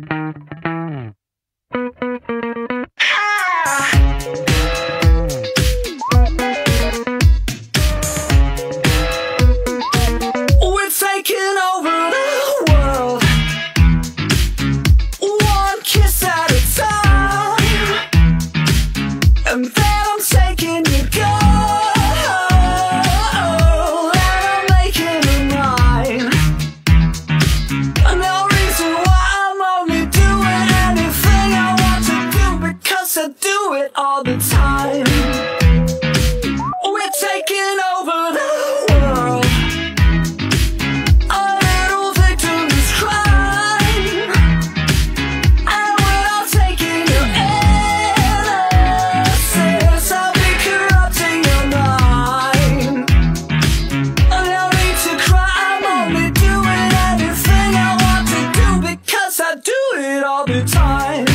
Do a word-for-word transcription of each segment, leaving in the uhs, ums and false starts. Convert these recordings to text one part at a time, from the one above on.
All the time, we're taking over the world. A little victim's crime, and we're all taking your innocence. I'll be corrupting your mind. No need to cry, I'm only doing anything I want to do because I do it all the time.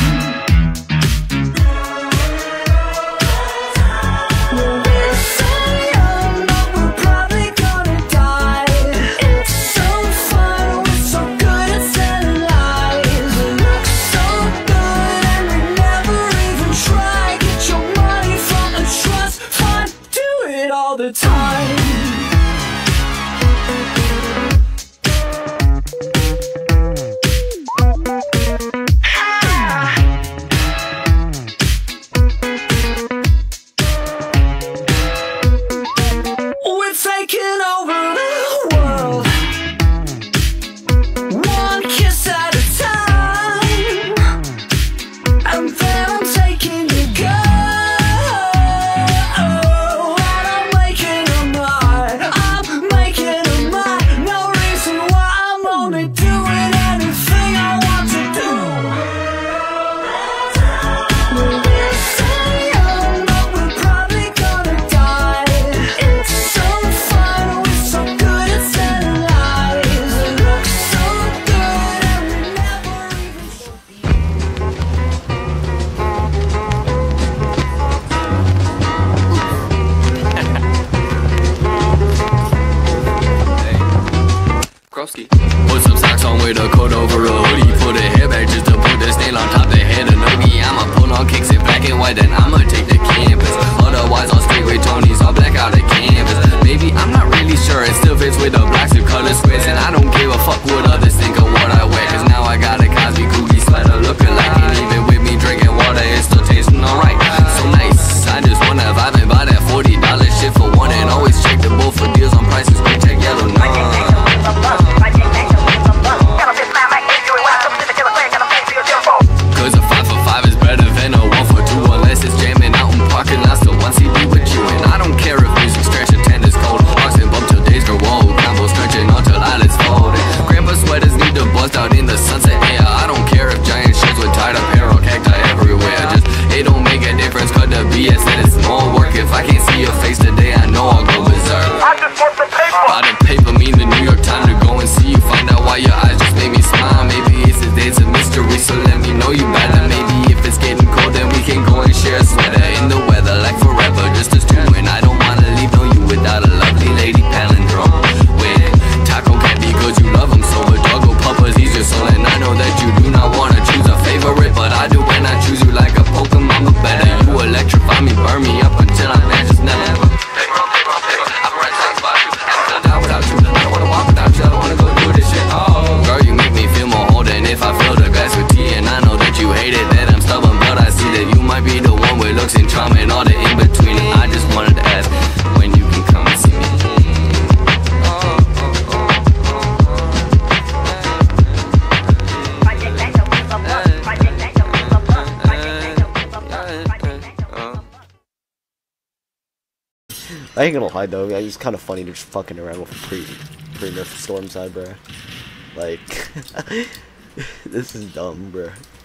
All the time. We're taking over the world, one kiss at a time, and then I'm taking you go. Put some socks on with a coat over a hoodie. Put a hair back just to put the stain on top the head of noogie. I'ma put on kicks in black and white, then I'ma take the campus. Otherwise I'll stay with Tony's, I'll black out the canvas. Maybe I'm not really sure, it still fits with the black suit color squares. And I don't give a fuck what others think of what I wear, cause now I got a Cosby Cookie sweater looking like it. Even with me drinking water, it's still tasting alright. So nice, I just wanna vibe and buy that forty dollar shit for one. And always check the bowl for deals on prices, quick check yellow, no. Cause a five for five is better than a one for two, unless it's jamming out in parking lots to one C D with you. And I don't care if music stretch or tennis cold, box and bump till days grow old, combo stretching until eyelids fold. And grandpa sweaters need to bust out in the sunset air. I don't care if giant shirts with tied up hair or cacti everywhere. Just it don't make a difference, cause the B S said it's more work. If I can't see your face today, I know I'll go berserk. I just want the paper. Buy the paper, mean the New York Times to go and see you. Find out why your eyes just made me smile. Maybe it's a day's a mystery, so let me know you better. Maybe if it's getting cold, then we can go and share a sweater in the weather like forever, just us two. And I don't wanna leave no you without a lovely lady palindrome with taco candy, cause you love them so. But doggo puppas, he's your soul, and I know that you do not wanna choose a favorite, but I do when I choose you like a Pokemon. But better you electrify me, burn me up until I'm mad, just never. If I fill the glass with tea, and I know that you hate it, that I'm stubborn, but I see that you might be the one with looks and charm and all the in-between. And I just wanted to ask when you can come and see me. I ain't gonna lie though, it's kind of funny to just fucking around with a pre pre-nerf Stormseye, bro. Like, this is dumb, bro.